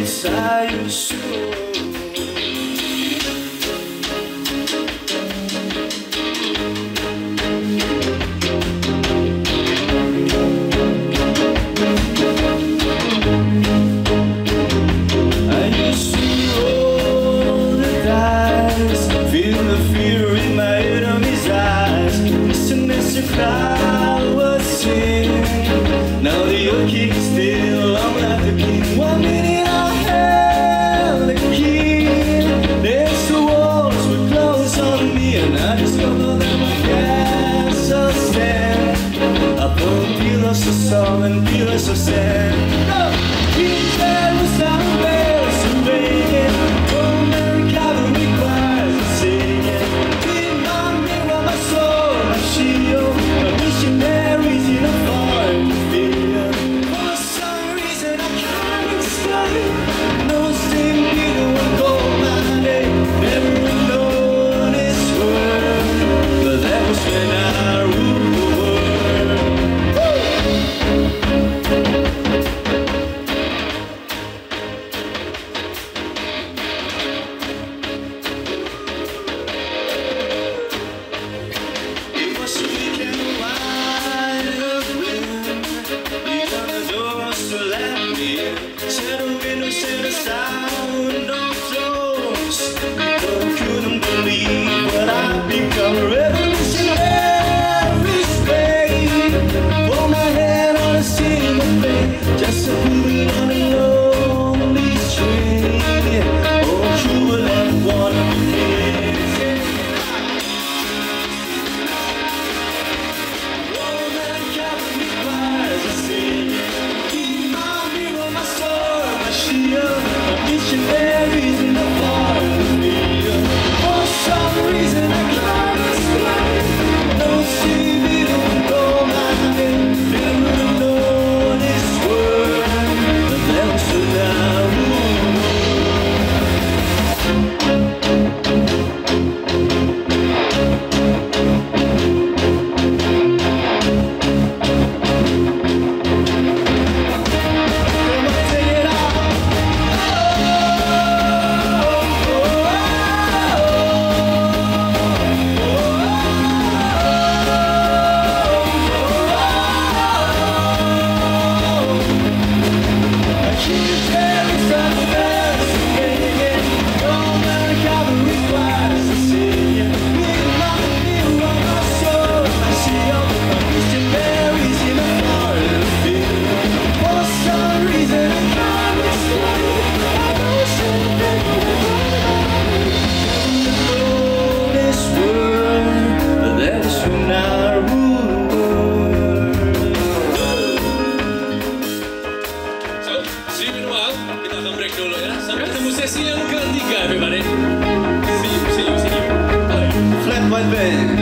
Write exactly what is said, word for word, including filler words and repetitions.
ensaio show. Crowd was singing. Now the old king is still on like the king. One minute I held the key. There's the walls were closed on me, and I discovered that my castle stand upon pillars of song and pillars of sand. No! King Jerusalem bells are ringing. Roman cavalry choirs are singing. In my mirror, my soul, my shield. Missionaries in a foreign field. For some reason I can't explain. No Saint Peter would call my name. Never known his word, but that was when I ruled the world. It was a weekend. Set a window, set a sound of floors. People couldn't believe what I'd become. Revolutionary Spain. For my head on a silver plate, just a moving on a lonely train. Oh, you will have one of me. Roman Catholic choirs are singing. Missionaries in the foreign field. For some reason I can't explain. No civil don't call my name. Never know this word, but that was when I sampai ketemu sesi yang ketiga, everybody. See you, see you, see you. Flat White Band.